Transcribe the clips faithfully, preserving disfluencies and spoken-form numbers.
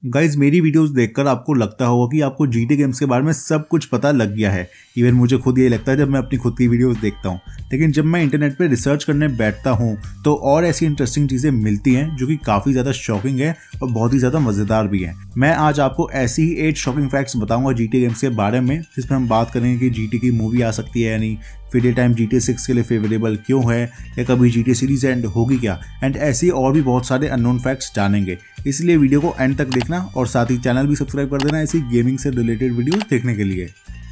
Guys मेरी videos देखकर आपको लगता होगा कि आपको जीटी गेम्स के बारे में सब कुछ पता लग गया है। इवन मुझे खुद ये लगता है जब मैं अपनी खुद की वीडियोस देखता हूँ। लेकिन जब मैं इंटरनेट पे रिसर्च करने बैठता हूँ तो और ऐसी इंटरेस्टिंग चीज़ें मिलती हैं जो कि काफ़ी ज़्यादा शॉकिंग है और बहुत ही ज़्यादा मज़ेदार भी हैं। मैं आज आपको ऐसी ही एट शॉकिंग फैक्ट्स बताऊंगा जीटी गेम्स के बारे में, जिसमें हम बात करेंगे कि जीटी की मूवी आ सकती है या नहीं, फिर ये टाइम जीटी सिक्स के लिए फेवरेबल क्यों है, या कभी जीटी सीरीज एंड होगी क्या, एंड ऐसी और भी बहुत सारे अननोन फैक्ट्स जानेंगे। इसलिए वीडियो को एंड तक देखना और साथ ही चैनल भी सब्सक्राइब कर देना ऐसी गेमिंग से रिलेटेड वीडियोस देखने के लिए।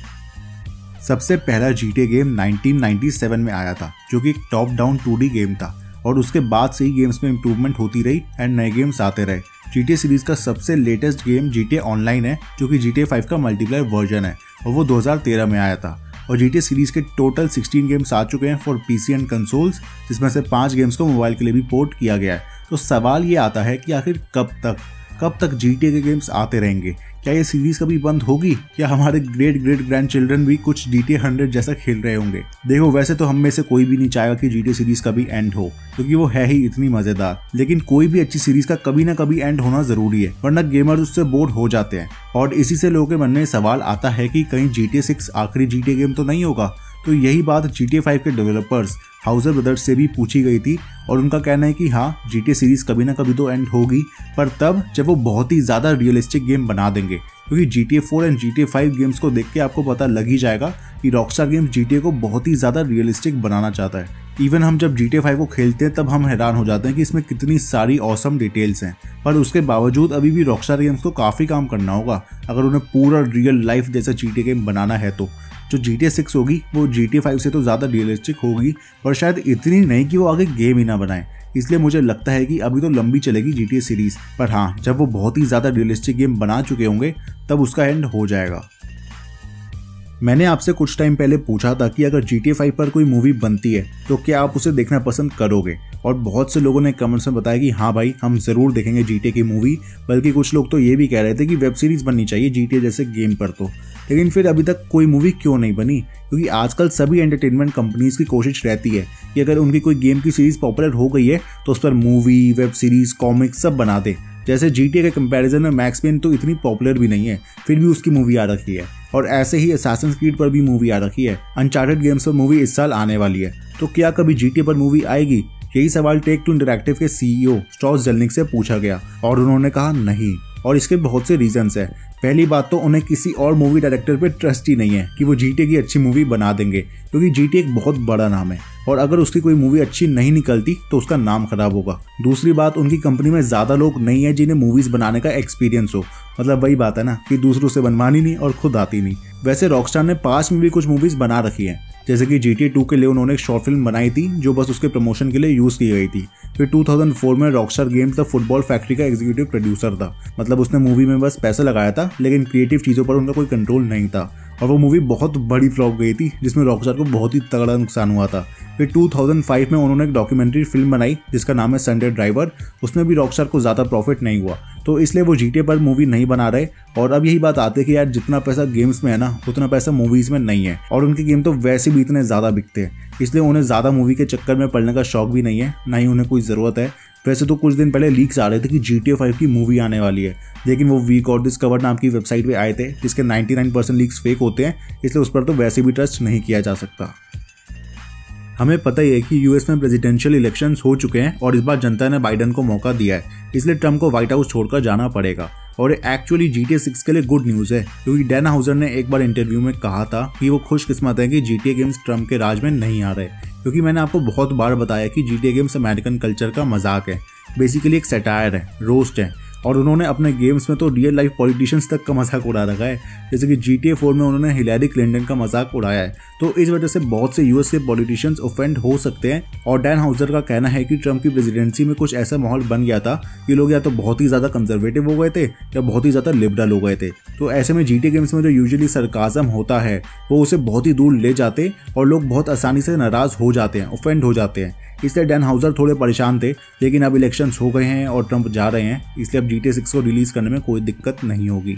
सबसे पहला GT game nineteen ninety seven में आया था, जो कि एक top down two D game था, और उसके बाद से ही गेम्स में इंप्रूवमेंट होती रही एंड नए गेम्स आते रहे। जीटी सीरीज का सबसे लेटेस्ट गेम जीटी ऑनलाइन है, जो कि जीटी फाइव का मल्टीप्लेयर वर्जन है, और वो दो हज़ार तेरह में आया था। और जीटी सीरीज के टोटल सोलह गेम्स आ चुके हैं फॉर पीसी एंड कंसोल्स, जिसमें से पांच गेम्स को मोबाइल के लिए भी पोर्ट किया गया है। तो सवाल ये आता है कि आखिर कब तक कब तक जीटी के गेम्स आते रहेंगे? क्या ये सीरीज कभी बंद होगी? क्या हमारे ग्रेट ग्रेट ग्रैंड चिल्ड्रन भी कुछ जीटी हंड्रेड जैसा खेल रहे होंगे? देखो, वैसे तो हम में से कोई भी नहीं चाहेगा कि जीटी सीरीज कभी एंड हो, क्योंकि वो है ही इतनी मजेदार। लेकिन कोई भी अच्छी सीरीज का कभी ना कभी एंड होना जरूरी है, वरना गेमर्स उससे बोर हो जाते हैं। और इसी से लोगों के मन में सवाल आता है कि कहीं जीटी सिक्स आखिरी जीटी गेम तो नहीं होगा। तो यही बात जीटी फाइव के डेवलपर्स हाउजर ब्रदर्स से भी पूछी गई थी, और उनका कहना है कि हाँ, जीटी सीरीज कभी ना कभी तो एंड होगी, पर तब जब वो बहुत ही ज़्यादा रियलिस्टिक गेम बना देंगे। क्योंकि GT four and GT five games को देख के आपको पता लग ही जाएगा कि रॉकस्टार गेम्स जीटी को बहुत ही ज़्यादा रियलिस्टिक बनाना चाहता है। इवन हम जब जीटी फाइव को खेलते हैं तब हम हैरान हो जाते हैं कि इसमें कितनी सारी ऑसम डिटेल्स हैं, पर उसके बावजूद अभी भी रॉकस्टार गेम्स को काफ़ी काम करना होगा अगर उन्हें पूरा रियल लाइफ जैसा जीटी गेम बनाना है। तो जो जीटी सिक्स होगी वो जीटी फाइव से तो ज़्यादा रियलिस्टिक होगी, पर शायद इतनी नहीं कि वो आगे गेम ही ना बनाए। इसलिए मुझे लगता है कि अभी तो लंबी चलेगी जीटी सीरीज, पर हाँ, जब वो बहुत ही ज़्यादा रियलिस्टिक गेम बना चुके होंगे तब उसका एंड हो जाएगा। मैंने आपसे कुछ टाइम पहले पूछा था कि अगर जीटी फाइव पर कोई मूवी बनती है तो क्या आप उसे देखना पसंद करोगे, और बहुत से लोगों ने कमेंट्स में बताया कि हाँ भाई, हम ज़रूर देखेंगे जीटी की मूवी। बल्कि कुछ लोग तो ये भी कह रहे थे कि वेब सीरीज़ बननी चाहिए जीटी जैसे गेम पर। तो लेकिन फिर अभी तक कोई मूवी क्यों नहीं बनी? क्योंकि आजकल सभी एंटरटेनमेंट कंपनीज की कोशिश रहती है कि अगर उनकी कोई गेम की सीरीज़ पॉपुलर हो गई है तो उस पर मूवी, वेब सीरीज़, कॉमिक्स सब बना दे। जैसे जीटी के कंपैरिजन में मैक्स पेन तो इतनी पॉपुलर भी नहीं है, फिर भी उसकी मूवी आ रखी है। और ऐसे ही असैसिन्स क्रीड पर भी मूवी आ रखी है। अनचार्टेड गेम्स पर मूवी इस साल आने वाली है। तो क्या कभी जीटी पर मूवी आएगी? यही सवाल टेक टू इंटरैक्टिव के सीईओ स्ट्रॉस जेलनिक से पूछा गया, और उन्होंने कहा नहीं। और इसके बहुत से रीजंस है। पहली बात तो उन्हें किसी और मूवी डायरेक्टर पे ट्रस्ट ही नहीं है कि वो जीटी की अच्छी मूवी बना देंगे, क्योंकि जीटी एक बहुत बड़ा नाम है, और अगर उसकी कोई मूवी अच्छी नहीं निकलती तो उसका नाम खराब होगा। दूसरी बात, उनकी कंपनी में ज़्यादा लोग नहीं है जिन्हें मूवीज़ बनाने का एक्सपीरियंस हो। मतलब वही बात है ना कि दूसरों से बनवानी नहीं और खुद आती नहीं। वैसे रॉकस्टार ने पास में भी कुछ मूवीज़ बना रखी हैं, जैसे कि जीटी टू के लिए उन्होंने एक शॉर्ट फिल्म बनाई थी जो बस उसके प्रमोशन के लिए यूज़ की गई थी। फिर दो हज़ार चार में Rockstar games the football factory का एग्जीक्यूटिव प्रोड्यूसर था। मतलब उसने मूवी में बस पैसा लगाया था, लेकिन क्रिएटिव चीज़ों पर उनका कोई कंट्रोल नहीं था, और वो मूवी बहुत बड़ी फ्लॉप गई थी, जिसमें रॉकस्टार को बहुत ही तगड़ा नुकसान हुआ था। फिर दो हज़ार पाँच में उन्होंने एक डॉक्यूमेंट्री फिल्म बनाई जिसका नाम है संडे ड्राइवर। उसमें भी रॉकस्टार को ज़्यादा प्रॉफिट नहीं हुआ, तो इसलिए वो जीटी पर मूवी नहीं बना रहे। और अब यही बात आती है कि यार, जितना पैसा गेम्स में है ना, उतना पैसा मूवीज़ में नहीं है, और उनके गेम तो वैसे भी इतने ज़्यादा बिकते हैं, इसलिए उन्हें ज़्यादा मूवी के चक्कर में पड़ने का शौक भी नहीं है, ना ही उन्हें कोई ज़रूरत है। वैसे तो कुछ दिन पहले लीक्स आ रहे थे कि जीटी फाइव की मूवी आने वाली है, लेकिन वो वीक और डिस्कवर नाम की वेबसाइट पे आए थे, जिसके निन्यानवे परसेंट लीक्स फेक होते हैं, इसलिए उस पर तो वैसे भी ट्रस्ट नहीं किया जा सकता। हमें पता ही है कि यूएस में प्रेसिडेंशियल इलेक्शंस हो चुके हैं, और इस बार जनता ने बाइडन को मौका दिया है, इसलिए ट्रम्प को व्हाइट हाउस छोड़कर जाना पड़ेगा। और एक्चुअली जीटी सिक्स के लिए गुड न्यूज़ है, क्योंकि डैन हाउजर ने एक बार इंटरव्यू में कहा था कि वो खुशकिस्मत है कि जीटी गेम्स ट्रम्प के राज में नहीं आ रहे। क्योंकि मैंने आपको बहुत बार बताया कि जीटी गेम्स अमेरिकन कल्चर का मजाक है, बेसिकली एक सटायर है, रोस्ट है, और उन्होंने अपने गेम्स में तो रियल लाइफ पॉलिटिशियंस तक का मजाक उड़ा रखा है। जैसे कि जीटी फोर में उन्होंने हिलेरी क्लिंटन का मजाक उड़ाया है, तो इस वजह से बहुत से यूएस के पॉलिटिशियंस ऑफेंड हो सकते हैं। और डैन हाउजर का कहना है कि ट्रम्प की प्रेसिडेंसी में कुछ ऐसा माहौल बन गया था कि लोग या तो बहुत ही ज़्यादा कंजर्वेटिव हो गए थे या बहुत ही ज़्यादा लिबरल हो गए थे। तो ऐसे में जीटी गेम्स में जो यूजुअली सरकाज़म होता है वो उसे बहुत ही दूर ले जाते, और लोग बहुत आसानी से नाराज़ हो जाते हैं, ऑफेंड हो जाते हैं। इसलिए डैन हाउजर थोड़े परेशान थे, लेकिन अब इलेक्शंस हो गए हैं और ट्रम्प जा रहे हैं, इसलिए अब जीटी सिक्स को रिलीज़ करने में कोई दिक्कत नहीं होगी।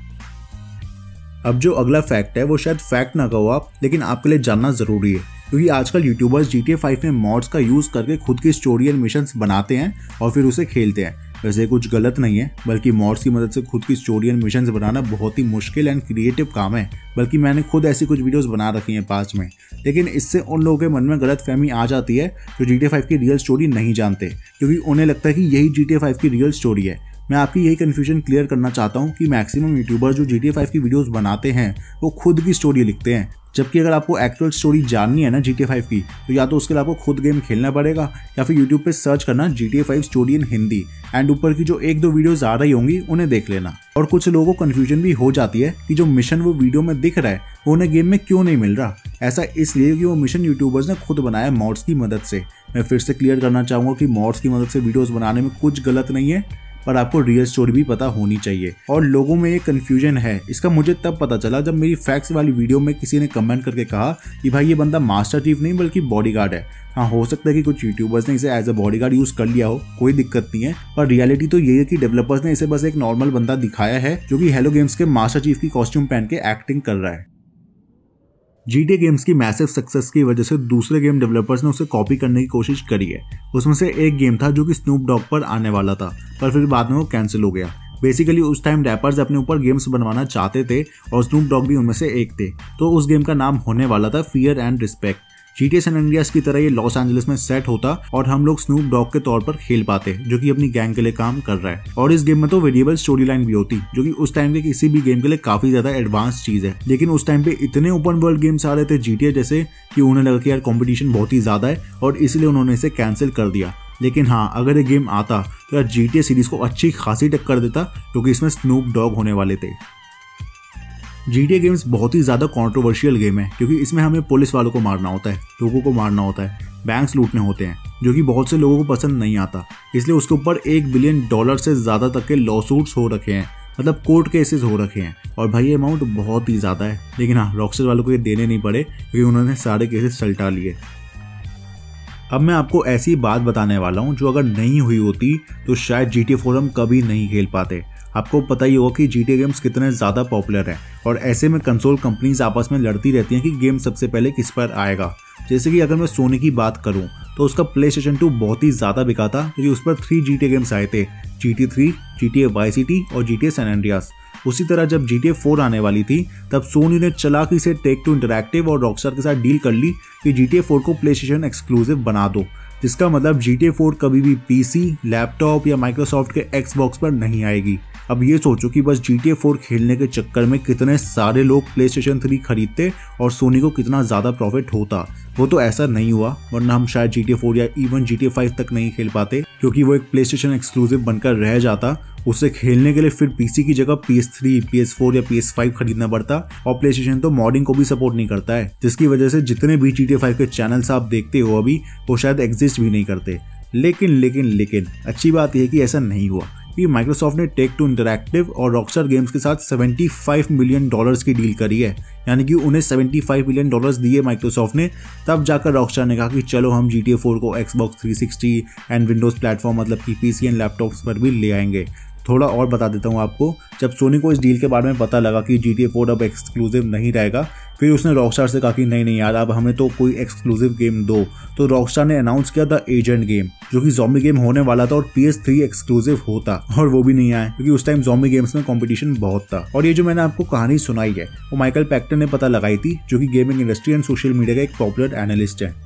अब जो अगला फैक्ट है वो शायद फैक्ट ना कहो आप, लेकिन आपके लिए जानना ज़रूरी है, क्योंकि आजकल यूट्यूबर्स जीटी फाइव में मॉड्स का यूज़ करके खुद की स्टोरी एंड मिशंस बनाते हैं और फिर उसे खेलते हैं। वैसे कुछ गलत नहीं है, बल्कि मॉड्स की मदद से खुद की स्टोरी एंड मिशंस बनाना बहुत ही मुश्किल एंड क्रिएटिव काम है। बल्कि मैंने खुद ऐसी कुछ वीडियोस बना रखी हैं पास्ट में। लेकिन इससे उन लोगों के मन में गलत फहमी आ जाती है जो जी टी ए फाइव की रियल स्टोरी नहीं जानते, क्योंकि उन्हें लगता है कि यही जी टी ए फाइव की रियल स्टोरी है। मैं आपकी यही कन्फ्यूजन क्लियर करना चाहता हूँ कि मैक्सिमम यूट्यूबर्स जो जी टी ए फाइव की वीडियोस बनाते हैं वो खुद की स्टोरी लिखते हैं, जबकि अगर आपको एक्चुअल स्टोरी जाननी है ना जी टी ए फाइव की, तो या तो उसके लिए आपको खुद गेम खेलना पड़ेगा या फिर यूट्यूब पे सर्च करना G T A five story in Hindi and ऊपर की जो एक दो वीडियोस आ रही होंगी उन्हें देख लेना। और कुछ लोगों को कन्फ्यूजन भी हो जाती है कि जो मिशन वो वीडियो में दिख रहा है वो उन्हें गेम में क्यों नहीं मिल रहा। ऐसा इसलिए कि वो मिशन यूट्यूबर्स ने खुद बनाया मॉड्स की मदद से। मैं फिर से क्लियर करना चाहूँगा कि मॉड्स की मदद से वीडियोज़ बनाने में कुछ गलत नहीं है, पर आपको रियल स्टोरी भी पता होनी चाहिए। और लोगों में ये कन्फ्यूजन है, इसका मुझे तब पता चला जब मेरी फैक्ट्स वाली वीडियो में किसी ने कमेंट करके कहा कि भाई ये बंदा मास्टर चीफ नहीं बल्कि बॉडीगार्ड है। हाँ, हो सकता है कि कुछ यूट्यूबर्स ने इसे एज अ बॉडीगार्ड यूज कर लिया हो, कोई दिक्कत नहीं है, पर रियलिटी तो ये है कि डेवलपर्स ने इसे बस एक नॉर्मल बंदा दिखाया है जो कि हेलो गेम्स के मास्टर चीफ की कॉस्ट्यूम पहन के एक्टिंग कर रहा है। जी टी ए गेम्स की मैसिव सक्सेस की वजह से दूसरे गेम डेवलपर्स ने उसे कॉपी करने की कोशिश करी है। उसमें से एक गेम था जो कि स्नूप डॉग पर आने वाला था, पर फिर बाद में वो कैंसिल हो गया। बेसिकली उस टाइम रैपर्स अपने ऊपर गेम्स बनवाना चाहते थे और स्नूप डॉग भी उनमें से एक थे। तो उस गेम का नाम होने वाला था fear and respect. G T A San Andreas की तरह ये लॉस एंजलिस में सेट होता और हम लोग स्नूप डॉग के तौर पर खेल पाते, जो कि अपनी गैंग के लिए काम कर रहा है। और इस गेम में तो वेरिएबल स्टोरी लाइन भी होती, जो कि उस टाइम के किसी भी गेम के लिए काफी ज्यादा एडवांस चीज है। लेकिन उस टाइम पे इतने ओपन वर्ल्ड गेम्स आ रहे थे जी टी ए जैसे कि उन्हें लगा कि यार कंपटीशन बहुत ही ज्यादा है और इसलिए उन्होंने इसे कैंसिल कर दिया। लेकिन हाँ, अगर ये गेम आता तो यार जी टी ए सीरीज को अच्छी खासी टक्कर देता, क्योंकि इसमें स्नूप डॉग होने वाले थे। जी टी ए गेम्स बहुत ही ज़्यादा कंट्रोवर्शियल गेम है, क्योंकि इसमें हमें पुलिस वालों को मारना होता है, लोगों को मारना होता है, बैंक्स लूटने होते हैं, जो कि बहुत से लोगों को पसंद नहीं आता। इसलिए उसके ऊपर एक बिलियन डॉलर से ज़्यादा तक के लॉसूट्स हो रखे हैं, मतलब कोर्ट केसेस हो रखे हैं। और भाई ये अमाउंट बहुत ही ज़्यादा है। लेकिन हाँ, रॉकस्टार वालों को ये देने नहीं पड़े, क्योंकि उन्होंने सारे केसेस सलटा लिए। अब मैं आपको ऐसी बात बताने वाला हूँ जो अगर नहीं हुई होती तो शायद जी टी ए फोर हम कभी नहीं खेल पाते। आपको पता ही होगा कि जी टी ए गेम्स कितने ज़्यादा पॉपुलर है और ऐसे में कंसोल कंपनीज आपस में लड़ती रहती हैं कि गेम सबसे पहले किस पर आएगा। जैसे कि अगर मैं सोनी की बात करूं तो उसका प्ले स्टेशन टू बहुत ही ज़्यादा बिका था, क्योंकि उस पर three G T A games आए थे, G T A three, G T A Vice City और G T A San Andreas. उसी तरह जब जी टी ए फोर आने वाली थी तब सोनी ने चालाकी से टेक टू इंटरैक्टिव और रॉकस्टार के साथ डील कर ली कि जी टी ए फोर को प्ले स्टेशन एक्सक्लूसिव बना दो, जिसका मतलब जी टी ए फोर कभी भी पी सी, लैपटॉप या माइक्रोसॉफ्ट के एक्सबॉक्स पर नहीं आएगी। अब ये सोचो कि बस जी टी ए फोर खेलने के चक्कर में कितने सारे लोग प्ले स्टेशन थ्री खरीदते और सोनी को कितना ज़्यादा प्रॉफिट होता। वो तो ऐसा नहीं हुआ, वरना हम शायद जी टी ए फोर या even G T A five तक नहीं खेल पाते, क्योंकि वो एक प्ले स्टेशन एक्सक्लूसिव बनकर रह जाता। उसे खेलने के लिए फिर पी सी की जगह P S three, P S four या पी एस फाइव खरीदना पड़ता, और प्ले स्टेशन तो मॉडिंग को भी सपोर्ट नहीं करता है, जिसकी वजह से जितने भी जी टी ए फाइव के चैनल्स आप देखते हो अभी, वो शायद एग्जिस्ट भी नहीं करते। लेकिन लेकिन लेकिन अच्छी बात यह है कि ऐसा नहीं हुआ कि माइक्रोसॉफ्ट ने टेक टू इंटरैक्टिव और रॉकस्टार गेम्स के साथ पचहत्तर मिलियन डॉलर्स की डील करी है, यानी कि उन्हें पचहत्तर मिलियन डॉलर्स दिए माइक्रोसॉफ्ट ने। तब जाकर रॉकस्टार ने कहा कि चलो हम जी टी ए फोर को Xbox three sixty and Windows platform मतलब कि पी सी एंड लैपटॉप्स पर भी ले आएंगे। थोड़ा और बता देता हूँ आपको, जब सोनी को इस डील के बारे में पता लगा कि जी टी ए फोर अब एक्सक्लूसिव नहीं रहेगा, फिर उसने रॉकस्टार से कहा कि नहीं नहीं यार, अब हमें तो कोई एक्सक्लूसिव गेम दो। तो रॉकस्टार ने अनाउंस किया द एजेंट गेम, जो कि ज़ॉम्बी गेम होने वाला था और पी एस थ्री एक्सक्लूसिव होता, और वो भी नहीं आया क्योंकि उस टाइम ज़ॉम्बी गेम्स में कंपटीशन बहुत था। और ये जो मैंने आपको कहानी सुनाई है वो माइकल पैक्टर ने पता लगाई थी, जो कि gaming industry and social media का एक पॉपुलर एनालिस्ट है।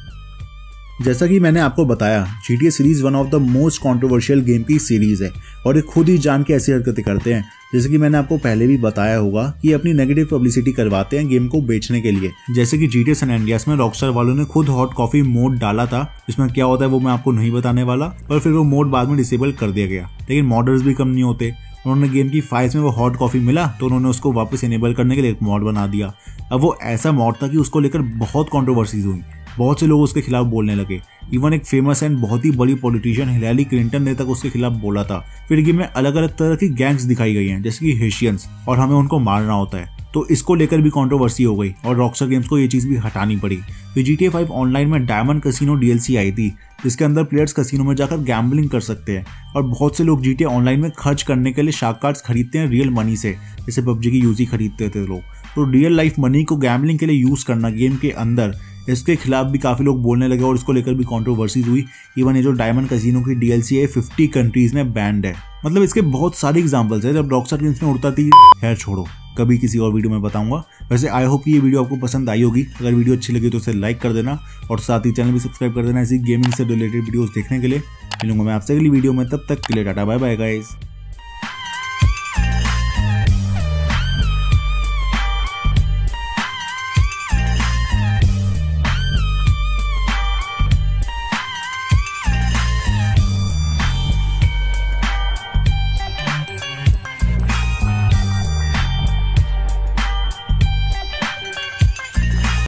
जैसा कि मैंने आपको बताया, G T A series one of the most controversial game की सीरीज है और ये खुद ही जान के ऐसी हरकतें करते हैं। जैसे कि मैंने आपको पहले भी बताया होगा कि ये अपनी नेगेटिव पब्लिसिटी करवाते हैं गेम को बेचने के लिए। जैसे कि G T A San Andreas में रॉकस्टार वालों ने खुद हॉट कॉफी मोड डाला था, जिसमें क्या होता है वो मैं आपको नहीं बताने वाला, पर फिर वो मोड बाद में डिसेबल कर दिया गया। लेकिन मॉडर्स भी कम नहीं होते, उन्होंने गेम की फाइल्स में वो हॉट कॉफी मिला तो उन्होंने उसको वापस इनेबल करने के लिए एक मॉड बना दिया। अब वो ऐसा मॉड था कि उसको लेकर बहुत कंट्रोवर्सीज हुई, बहुत से लोग उसके खिलाफ बोलने लगे। इवन एक फेमस एंड बहुत ही बड़ी पॉलिटिशियन हिलारी क्लिंटन ने तक उसके खिलाफ बोला था। फिर गेम में अलग अलग तरह की गैंग्स दिखाई गई हैं, जैसे कि हेशियंस, और हमें उनको मारना होता है। तो इसको लेकर भी कंट्रोवर्सी हो गई और रॉकस्टार गेम्स को ये चीज़ भी हटानी पड़ी। तो G T A five online में diamond casino D L C आई थी, जिसके अंदर प्लेयर्स कैसीनो में जाकर गैम्बलिंग कर सकते हैं। और बहुत से लोग जी टी ए ऑनलाइन में खर्च करने के लिए शार्क कार्ड्स खरीदते हैं रियल मनी से, जैसे पबजी की यूजी खरीदते थे लोग। तो रियल लाइफ मनी को गैम्बलिंग के लिए यूज़ करना गेम के अंदर इसके खिलाफ भी काफ़ी लोग बोलने लगे और इसको लेकर भी कंट्रोवर्सीज हुई। इवन ये जो डायमंड कैसीनो की डीएलसी है फिफ्टी कंट्रीज में बैंड है। मतलब इसके बहुत सारे एग्जांपल्स है जब रॉकस्टार गेम्स में उड़ता थी। खैर छोड़ो, कभी किसी और वीडियो में बताऊंगा। वैसे आई होप ये वीडियो आपको पसंद आई होगी। अगर वीडियो अच्छी लगी तो उसे लाइक कर देना और साथ ही चैनल भी सब्सक्राइब कर देना ऐसी गेमिंग से रिलेटेड वीडियोस देखने के लिए। मिलूंगा मैं आपसे अगली वीडियो में, तब तक के लिए टाटा बाय बाय गाइस।